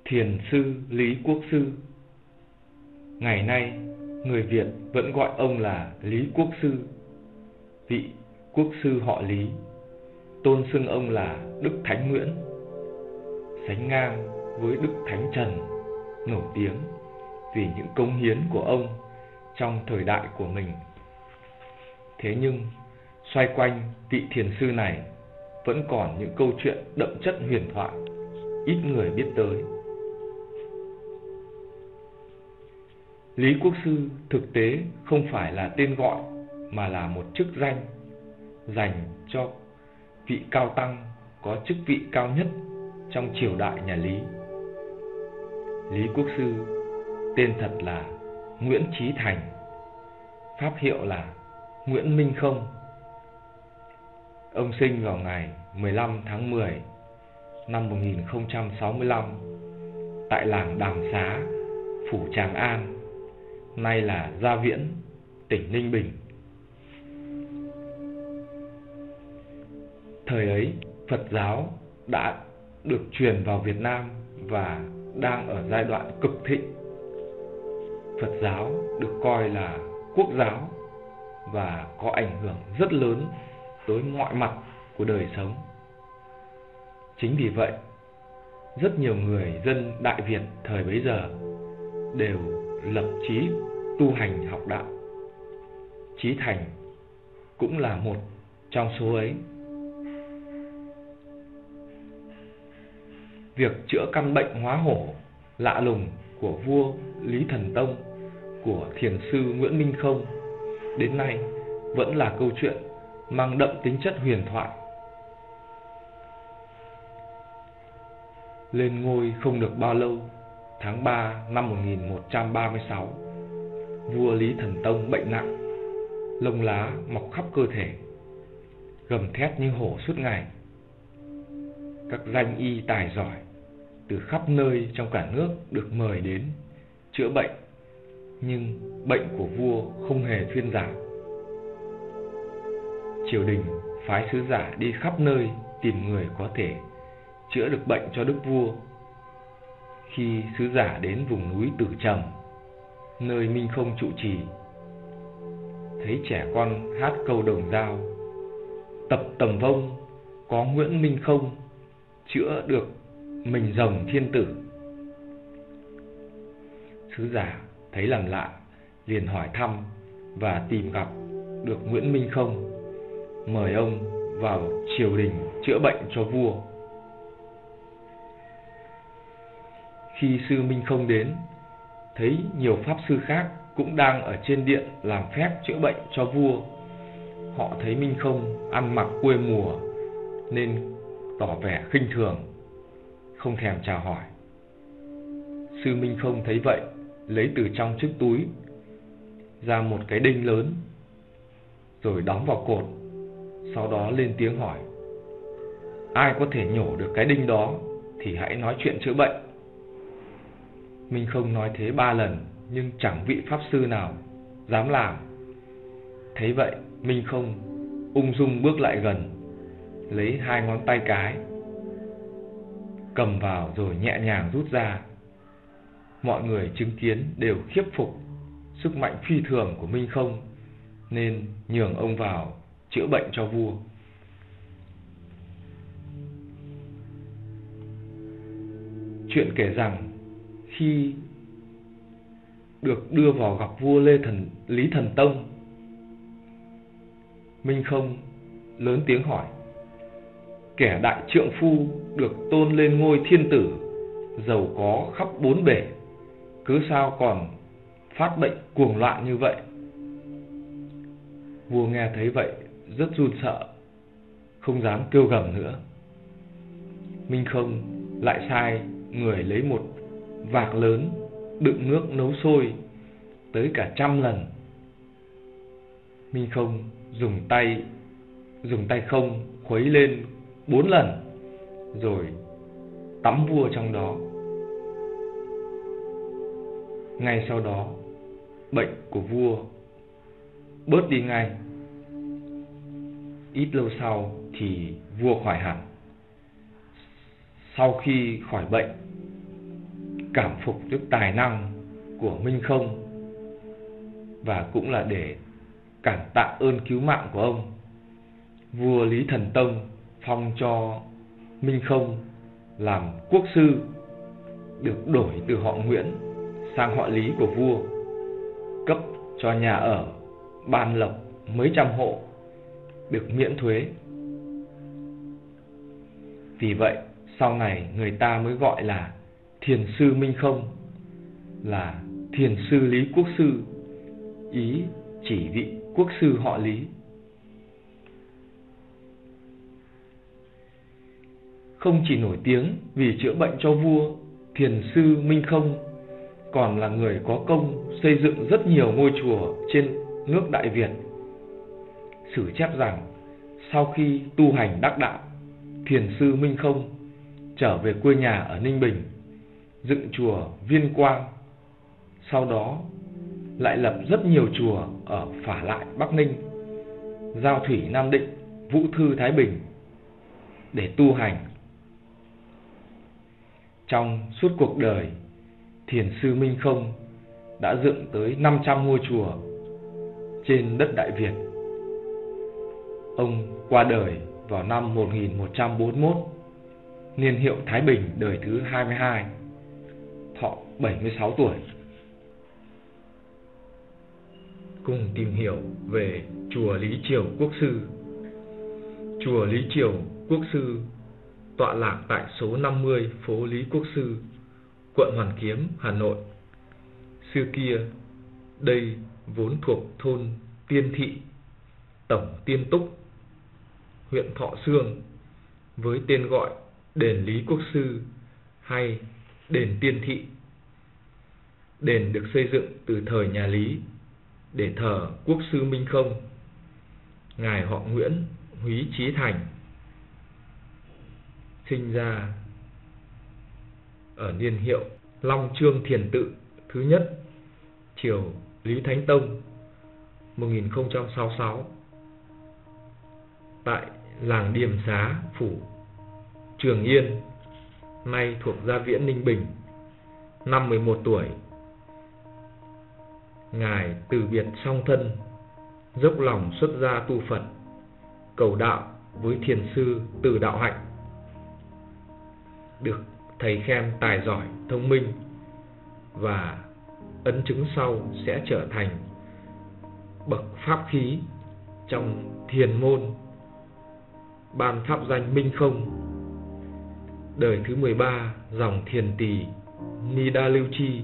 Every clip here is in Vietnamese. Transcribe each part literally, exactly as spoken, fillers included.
Thiền sư Lý Quốc Sư. Ngày nay, người Việt vẫn gọi ông là Lý Quốc Sư. Vị quốc sư họ Lý, tôn xưng ông là Đức Thánh Nguyễn, sánh ngang với Đức Thánh Trần, nổi tiếng vì những cống hiến của ông trong thời đại của mình. Thế nhưng, xoay quanh vị thiền sư này vẫn còn những câu chuyện đậm chất huyền thoại, ít người biết tới. Lý Quốc Sư thực tế không phải là tên gọi mà là một chức danh dành cho vị cao tăng có chức vị cao nhất trong triều đại nhà Lý. Lý Quốc Sư tên thật là Nguyễn Chí Thành, pháp hiệu là Nguyễn Minh Không. Ông sinh vào ngày mười lăm tháng mười năm một nghìn không trăm sáu mươi lăm tại làng Đàm Xá, phủ Tràng An, nay là Gia Viễn, tỉnh Ninh Bình. Thời ấy, Phật giáo đã được truyền vào Việt Nam và đang ở giai đoạn cực thịnh. Phật giáo được coi là quốc giáo và có ảnh hưởng rất lớn tới mọi mặt của đời sống. Chính vì vậy, rất nhiều người dân Đại Việt thời bấy giờ đều lập chí tu hành học đạo. Chí Thành cũng là một trong số ấy. Việc chữa căn bệnh hóa hổ lạ lùng của vua Lý Thần Tông, của thiền sư Nguyễn Minh Không đến nay vẫn là câu chuyện mang đậm tính chất huyền thoại. Lên ngôi không được bao lâu, tháng ba năm một nghìn một trăm ba mươi sáu, vua Lý Thần Tông bệnh nặng, lông lá mọc khắp cơ thể, gầm thét như hổ suốt ngày. Các danh y tài giỏi từ khắp nơi trong cả nước được mời đến chữa bệnh, nhưng bệnh của vua không hề thuyên giảm. Triều đình phái sứ giả đi khắp nơi tìm người có thể chữa được bệnh cho đức vua. Khi sứ giả đến vùng núi Tử Trầm, nơi Minh Không trụ trì, thấy trẻ con hát câu đồng dao, tập tầm vông có Nguyễn Minh Không chữa được mình rồng thiên tử. Sứ giả thấy làm lạ, liền hỏi thăm và tìm gặp được Nguyễn Minh Không, mời ông vào triều đình chữa bệnh cho vua. Khi sư Minh Không đến, thấy nhiều pháp sư khác cũng đang ở trên điện làm phép chữa bệnh cho vua. Họ thấy Minh Không ăn mặc quê mùa nên tỏ vẻ khinh thường, không thèm chào hỏi. Sư Minh Không thấy vậy, lấy từ trong chiếc túi ra một cái đinh lớn, rồi đóng vào cột. Sau đó lên tiếng hỏi: ai có thể nhổ được cái đinh đó thì hãy nói chuyện chữa bệnh. Minh Không nói thế ba lần, nhưng chẳng vị pháp sư nào dám làm. Thấy vậy, Minh Không ung dung bước lại gần, lấy hai ngón tay cái cầm vào rồi nhẹ nhàng rút ra. Mọi người chứng kiến đều khiếp phục sức mạnh phi thường của Minh Không, nên nhường ông vào chữa bệnh cho vua. Chuyện kể rằng khi được đưa vào gặp vua Lê Thần Lý Thần Tông, Minh Không lớn tiếng hỏi: kẻ đại trượng phu được tôn lên ngôi thiên tử, giàu có khắp bốn bể, cứ sao còn phát bệnh cuồng loạn như vậy? Vua nghe thấy vậy rất run sợ, không dám kêu gầm nữa. Minh Không lại sai người lấy một vạc lớn đựng nước nấu sôi tới cả trăm lần. Minh Không dùng tay dùng tay không khuấy lên bốn lần, rồi tắm vua trong đó. Ngay sau đó, bệnh của vua bớt đi ngay. Ít lâu sau thì vua khỏi hẳn. Sau khi khỏi bệnh, cảm phục trước tài năng của Minh Không, và cũng là để cảm tạ ơn cứu mạng của ông. Vua Lý Thần Tông phong cho Minh Không làm quốc sư, được đổi từ họ Nguyễn sang họ Lý của vua, cấp cho nhà ở, ban lộc mấy trăm hộ, được miễn thuế. Vì vậy sau này người ta mới gọi là Thiền sư Minh Không là Thiền sư Lý Quốc sư, ý chỉ vị quốc sư họ Lý. Không chỉ nổi tiếng vì chữa bệnh cho vua, Thiền sư Minh Không còn là người có công xây dựng rất nhiều ngôi chùa trên nước Đại Việt. Sử chép rằng sau khi tu hành đắc đạo, Thiền sư Minh Không trở về quê nhà ở Ninh Bình, dựng chùa Viên Quang. Sau đó lại lập rất nhiều chùa ở Phả Lại Bắc Ninh, Giao Thủy Nam Định, Vũ Thư Thái Bình để tu hành. Trong suốt cuộc đời, Thiền sư Minh Không đã dựng tới năm trăm ngôi chùa trên đất Đại Việt. Ông qua đời vào năm một nghìn một trăm bốn mươi mốt, niên hiệu Thái Bình đời thứ hai mươi hai, thọ bảy mươi sáu tuổi. Cùng tìm hiểu về chùa Lý Triều Quốc sư. Chùa Lý Triều Quốc sư tọa lạc tại số năm mươi phố Lý Quốc sư, quận Hoàn Kiếm, Hà Nội. Xưa kia, đây vốn thuộc thôn Tiên Thị, tổng Tiên Túc, huyện Thọ Xương, với tên gọi đền Lý Quốc sư hay đền Tiên Thị. Đền được xây dựng từ thời nhà Lý để thờ quốc sư Minh Không. Ngài họ Nguyễn, Húy Chí Thành, sinh ra ở niên hiệu Long Trương Thiền Tự thứ nhất, triều Lý Thánh Tông một nghìn không trăm sáu mươi sáu, tại làng Điềm Xá, phủ Trường Yên, nay thuộc Gia Viễn, Ninh Bình. Năm mười một tuổi, Ngài từ biệt song thân, dốc lòng xuất gia tu Phật, cầu đạo với thiền sư Từ Đạo Hạnh, được thầy khen tài giỏi, thông minh, và ấn chứng sau sẽ trở thành bậc pháp khí trong thiền môn, ban pháp danh Minh Không. Đời thứ mười ba dòng Thiền Tỳ Ni Đa Lưu Chi.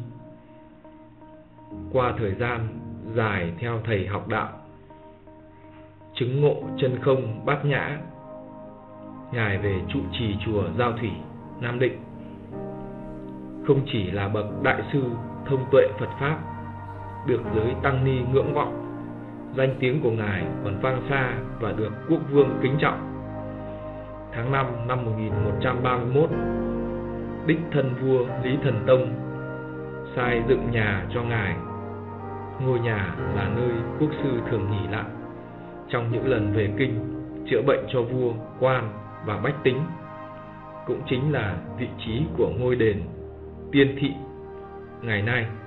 Qua thời gian dài theo thầy học đạo, chứng ngộ chân không bát nhã, Ngài về trụ trì chùa Giao Thủy, Nam Định. Không chỉ là bậc đại sư thông tuệ Phật Pháp, được giới tăng ni ngưỡng vọng, danh tiếng của Ngài còn vang xa và được quốc vương kính trọng. Tháng năm năm một nghìn một trăm ba mươi mốt, đích thân vua Lý Thần Tông sai dựng nhà cho Ngài. Ngôi nhà là nơi quốc sư thường nghỉ lại trong những lần về kinh chữa bệnh cho vua, quan và bách tính, cũng chính là vị trí của ngôi đền Tiên Thị ngày nay.